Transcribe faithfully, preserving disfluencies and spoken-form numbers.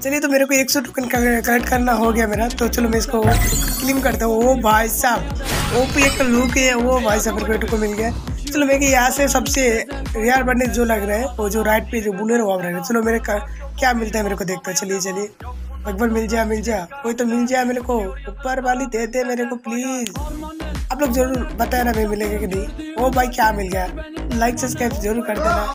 चलिए तो मेरे को एक सौ टोकन कलेक्ट करना हो गया मेरा, तो चलो मैं इसको क्लेम करता हूँ। ओ भाई साहब वो भी एक लुक है, वो भाई साहब मेरे को मिल गया। चलो मेरे यहाँ से सबसे रेयर बनने जो लग रहा है वो जो राइट पे जो बुलेट वो रहा है। चलो मेरे का क्या मिलता है मेरे को देखता है। चलिए चलिए एक बार मिल जा मिल जा कोई तो मिल जाए मेरे को, ऊपर वाली दे दे मेरे को प्लीज। आप लोग जरूर बताया ना मैं मिलेगा कि नहीं। ओ भाई क्या मिल गया, लाइक सब्सक्राइब जरूर कर देना।